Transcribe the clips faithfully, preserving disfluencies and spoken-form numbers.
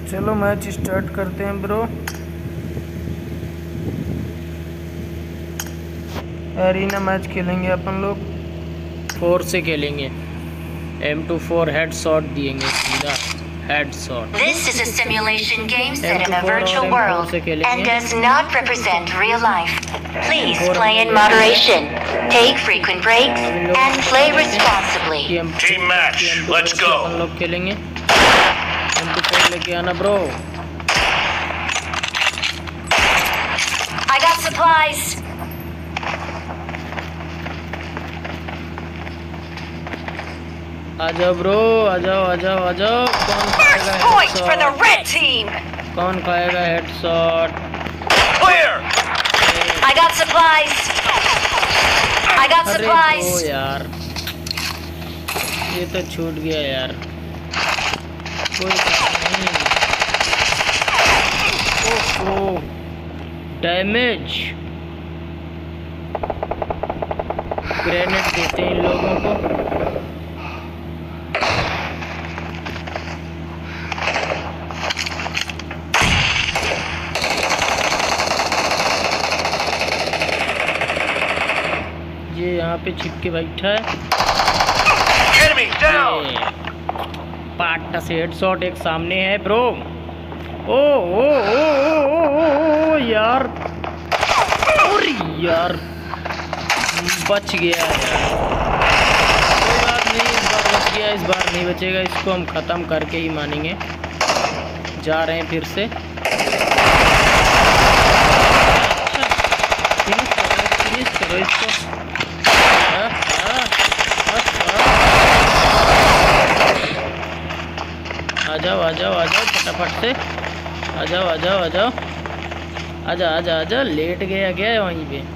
चलो match start करते हैं ब्रो। एरिना मैच खेलेंगे अपन लोग, फोर से खेलेंगे। M two four head shot दिएंगे, सीधा head shot. This is a simulation game set in a virtual world and does not represent real life. Please play in moderation, take frequent breaks, and play responsibly. Team match, let's go. अपन लोग खेलेंगे। M two four लेके आना bro. I got supplies. आ जाओ bro, आ जाओ आ जाओ आ जाओ। कौन खाएगा Point for the headshot? red team. कौन खाएगा headshot? Clear. I got supplies. I got अरे supplies. ओ यार, ये तो छूट गया यार। कोई बात नहीं। ओहो, डैमेज। ग्रेनेड देते हैं इन लोगों को। ये यहाँ पे छिपके बैठा है। Enemy down. पाटा से हेडशॉट, एक सामने है ब्रो। ओ ओ ओ ओ ओ यार, और यार बच गया यार। कोई बात नहीं, इस बार बच गया, इस बार नहीं बचेगा। इसको हम ख़त्म करके ही मानेंगे। जा रहे हैं फिर से। फिनिश करो, फिनिश करो इसको। आ जाओ आ जाओ आ जाओ फटाफट से। आ जाओ आ जाओ आ जाओ आजा आजा आजा। लेट गया क्या है वहीं पे।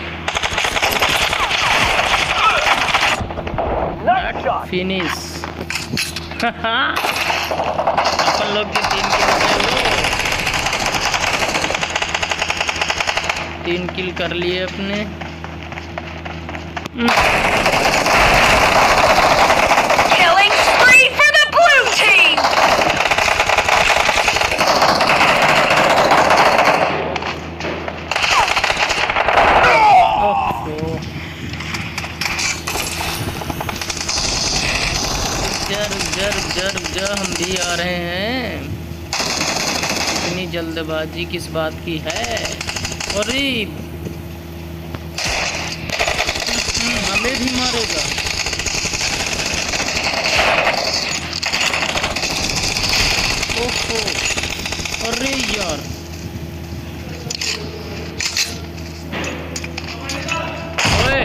फिनिश। अपन लोग के तीन किल हो गए। तीन किल कर लिए अपने। Killing spree for the blue team. जर जर जर जर हम भी आ रहे हैं। इतनी जल्दबाजी किस बात की है? अरे हमें भी मारेगा। ओहो, अरे यार, ओए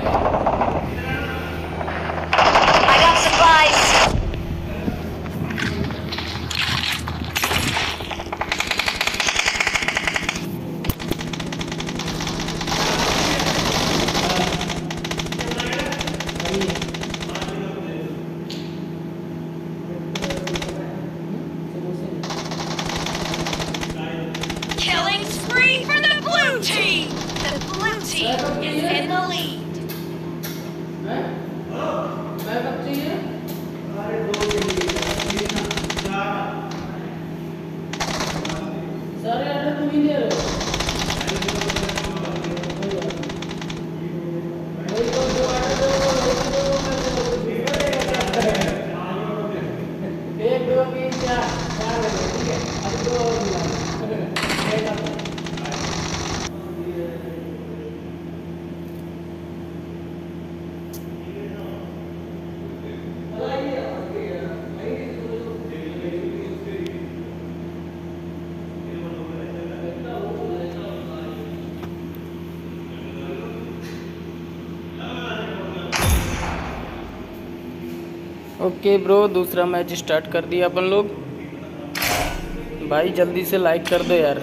I got supplies. Killing spree for the blue team. The blue team is in the lead. सारे आर्डर तुम ही दे रहे हो। वही तो जो आर्डर दो वो एक दो एक दो तीन चार चार बजे, ठीक है। अब दो और मिला। ओके ब्रो, दूसरा मैच स्टार्ट कर दिया अपन लोग। भाई जल्दी से लाइक कर दो यार।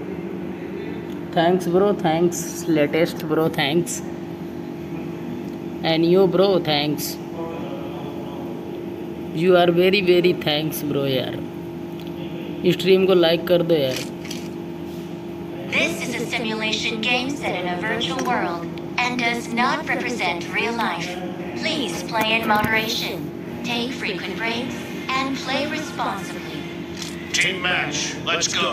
Thanks bro, thanks latest bro, thanks. And you bro thanks, you are very very thanks bro यार। स्ट्रीम को लाइक कर दो यार। This is a simulation game set in a virtual world and does not represent real life. Please play in moderation, take frequent breaks, and play responsibly. Team match. Let's go.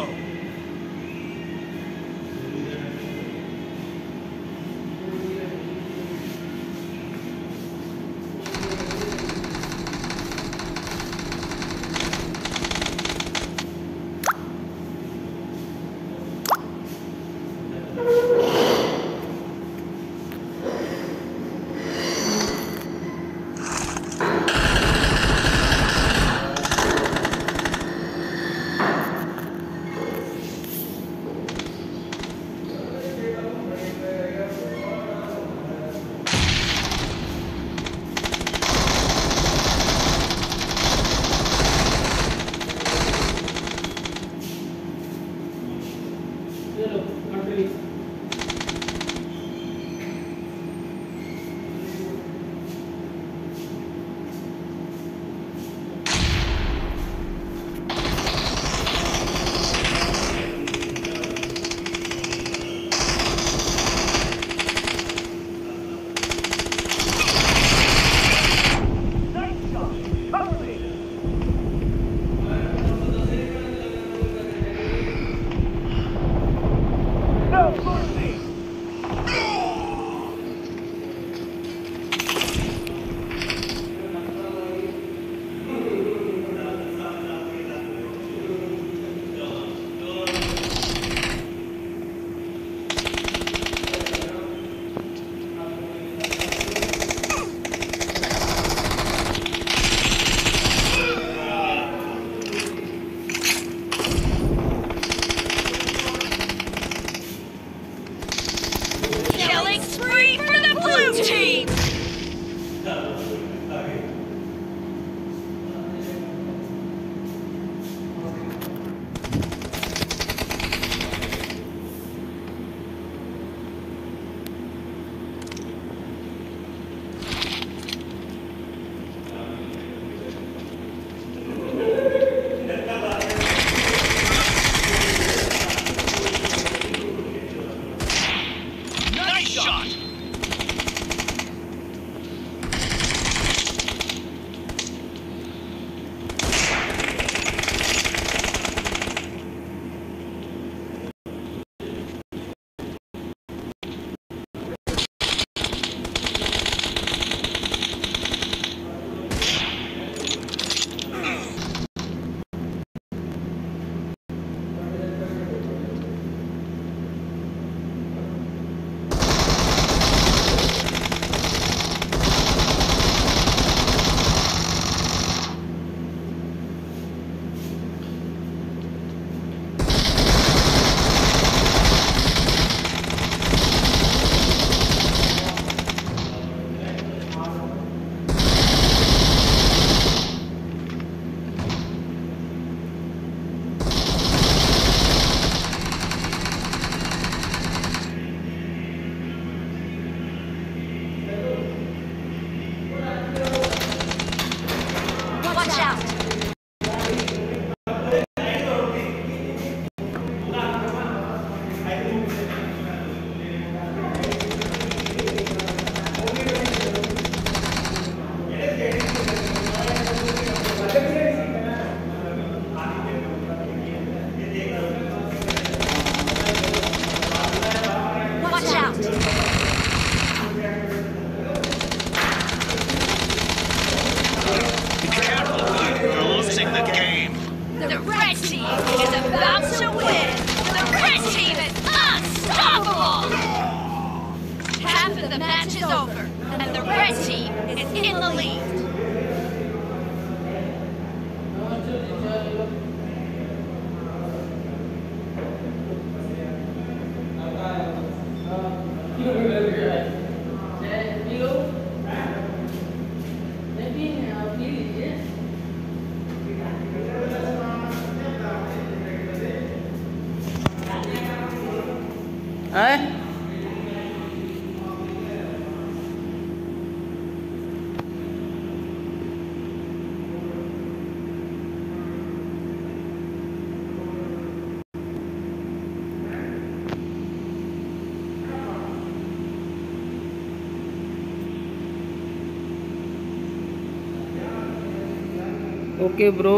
Okay bro,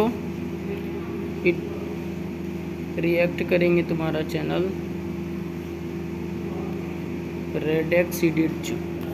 react करेंगे तुम्हारा channel रेडेक्स edit.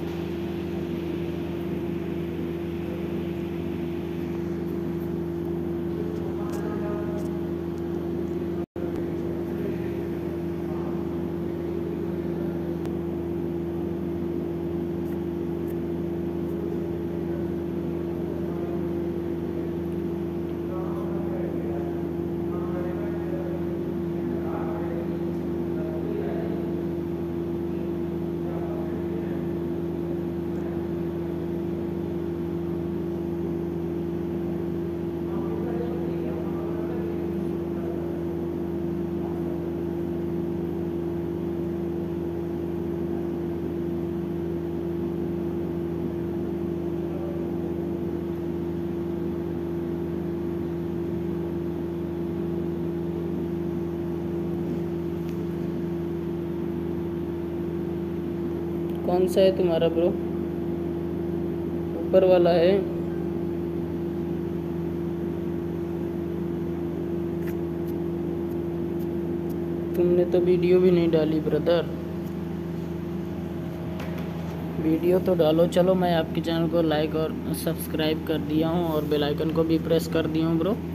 कौन सा है तुम्हारा bro? ऊपर वाला है। तुमने तो वीडियो भी नहीं डाली ब्रदर, वीडियो तो डालो। चलो मैं आपके चैनल को लाइक और सब्सक्राइब कर दिया हूँ और बेल आइकन को भी प्रेस कर दिया हूँ bro.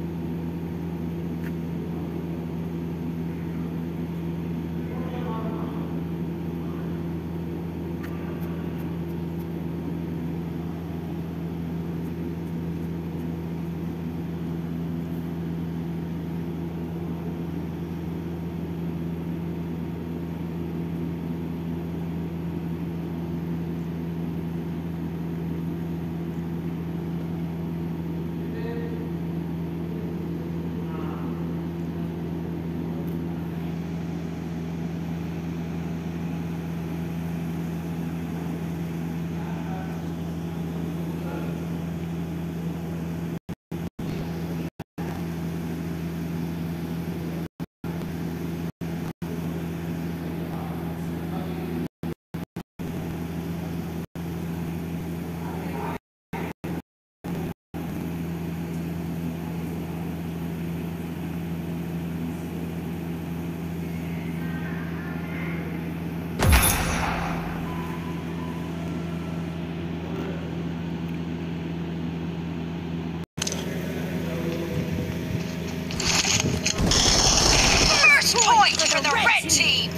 Point for the red team!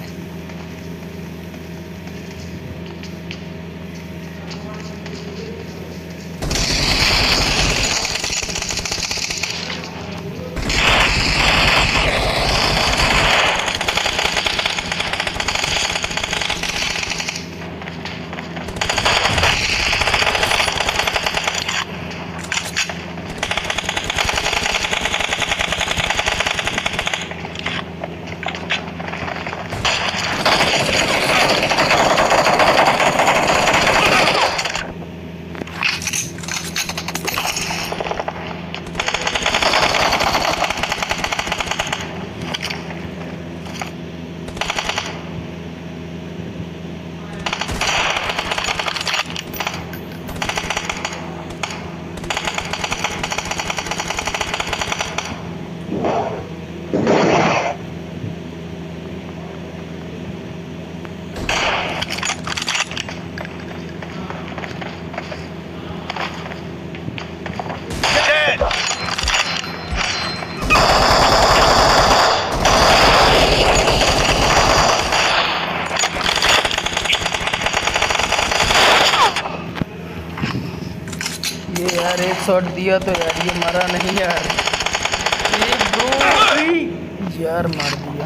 ये यार एक शॉट दिया तो यार ये मरा नहीं यार। एक दो यार मार दिया।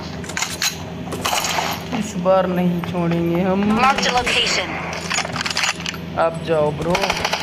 इस बार नहीं छोड़ेंगे हम। Marked a location. आप जाओ ब्रो।